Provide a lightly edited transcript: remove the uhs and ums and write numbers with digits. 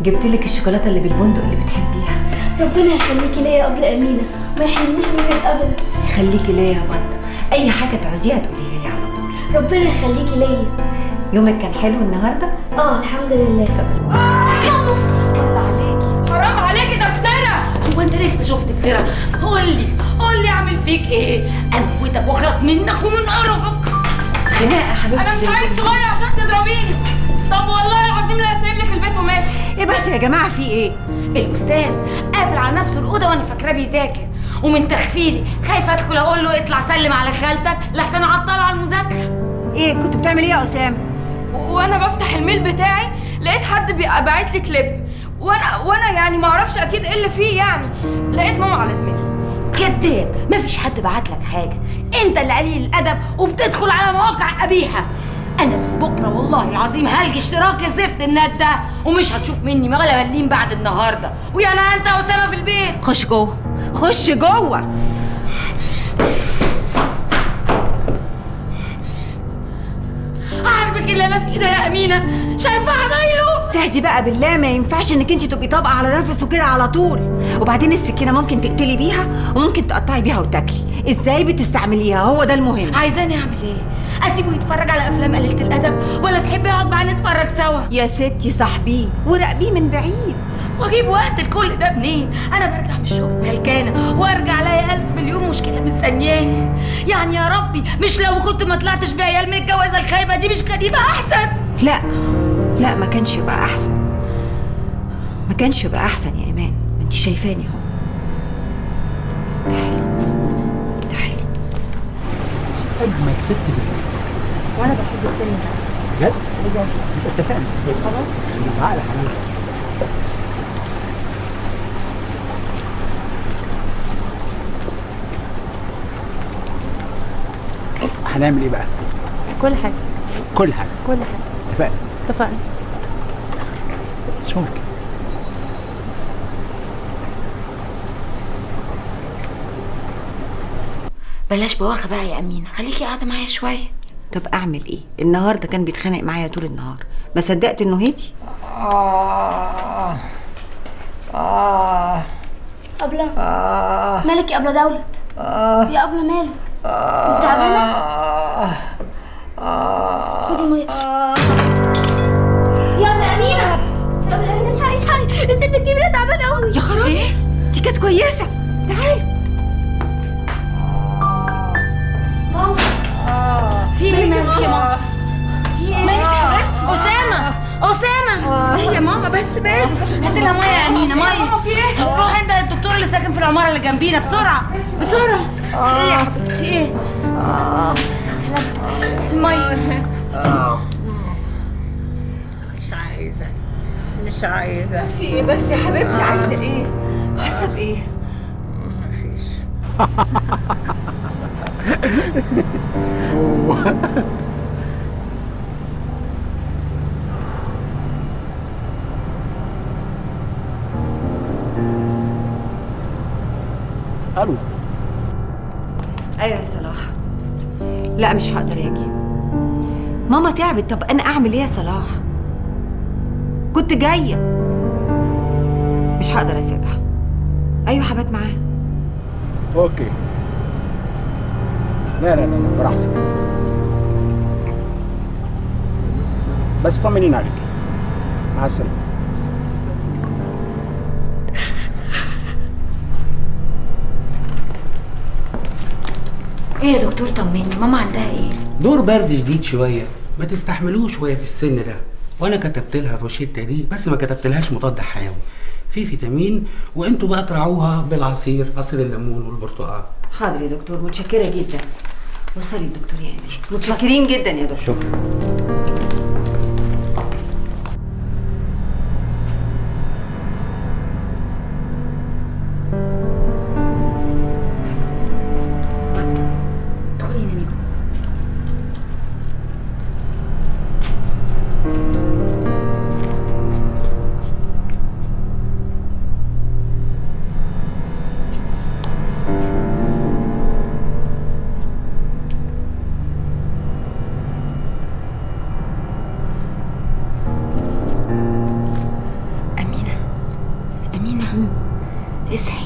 جبت لك الشوكولاته اللي بالبندق اللي بتحبيها. ربنا يخليكي ليا قبل امينه، ما يحرمنيش منك ابدا. يخليكي ليا يا بطه، اي حاجه تعوزيها تقوليها لي على طول. ربنا يخليكي ليا. يومك كان حلو النهارده؟ الحمد لله. بسم الله عليكي. حرام عليكي، ده افترا. هو انت لسه شفت افترا؟ قول لي اعمل فيك ايه؟ اموتك واخلص منك ومن قرفك. خناقه حبيبتي. انا مش عيل صغير عشان تضربيني. طب والله العظيم لا هسيب لك البيت وماشي. ايه بس يا جماعه في ايه؟ الاستاذ قافل على نفسه الاوضه وانا فاكراه بيذاكر، ومن تخفيلي خايفه ادخل اقول له اطلع سلم على خالتك لحسن اعطله على المذاكره. ايه كنت بتعمل ايه يا اسامه؟ وانا بفتح الميل بتاعي لقيت حد باعت لي كليب، وانا يعني ما اعرفش اكيد ايه اللي فيه، يعني لقيت ماما على دماغي. كداب، مفيش حد بعت لك حاجه، انت اللي قليل الادب وبتدخل على مواقع قبيحه. انا من بكره والله العظيم هلغي اشتراك الزفت النت ده، ومش هتشوف مني ولا مليم بعد النهارده، ويا انا انت واسامه في البيت. خش جوه، خش جوه. عارفك اللي انا فيه ده يا امينه، شايفه عمايله؟ تهدي بقى بالله، ما ينفعش انك انت تبقي طابقه على نفسه كده على طول. وبعدين السكينه ممكن تقتلي بيها وممكن تقطعي بيها وتاكلي، ازاي بتستعمليها؟ هو ده المهم. عايزاني اعمل ايه؟ اسيبه يتفرج على افلام قليله الادب، ولا تحبي اقعد معاه نتفرج سوا؟ يا ستي صاحبيه وراقبيه من بعيد. واجيب وقت لكل ده منين؟ انا برجع من الشغل هلكانه وارجع الاقي 1000 مليون مشكله مستنياني. يعني يا ربي مش لو كنت ما طلعتش بعيال من الجوازه الخايبه دي مش كان يبقى احسن؟ لا ما كانش يبقى احسن، ما كانش يبقى احسن يا ايمان. ما انت شايفاني اهو. تعالي اجمل ست في الدنيا. وانا بحب الفيلم ده بجد؟ بجد اتفقنا. خلاص تعالى يا حبيبي. هنعمل ايه بقى؟ كل حاجه كل حاجه. كل حاجه. اتفقنا. مش ممكن. بلاش بواخه بقى يا امينه، خليكي قاعده معايا شويه. طب اعمل ايه؟ النهارده كان بيتخانق معايا طول النهار، ما صدقت انه هدي. أبلة مالك يا أبلة دولت؟ يا أبلة مالك؟ انت تعبانة؟ خدي مية. يا أبلة أمينة، يا أبلة أمينة الحقي الست الكبيرة تعبانة أوي. يا خرابي دي كانت كويسه. تعالي. ماما في ايه مالك يا ماما؟ في ايه مالك يا حبيبتي؟ اسامه ايه يا ماما؟ بس بقى هات لها ميه يا امينه، ميه. في ايه؟ روح انت الدكتور اللي ساكن في العماره اللي جنبينا بسرعه بسرعه. ايه يا حبيبتي ايه؟ يا سلامتك. الميه. مش عايزة. في ايه بس يا حبيبتي؟ عايزه ايه؟ حاسه بايه؟ مفيش. الو. ايوه يا صلاح. لا مش هقدر اجي، ماما تعبت. طب انا اعمل ايه يا صلاح؟ كنت جايه، مش هقدر اسيبها. ايوه هبات معاها. اوكي. لا براحتك، بس طمنين عليك. مع السلامه. ايه يا دكتور طمني، ماما عندها ايه؟ دور برد شديد شويه، ما تستحملوش وهي في السن ده. وانا كتبت لها الروشته دي، بس ما كتبتلهاش مضاد حيوي، في فيتامين، وانتوا بقى تراعوها بالعصير، عصير الليمون والبرتقال. حاضر يا دكتور، متشكره جدا. وصلي الدكتور يا ايمان. متشكرين جدا يا دكتور. شكرا. اصحي.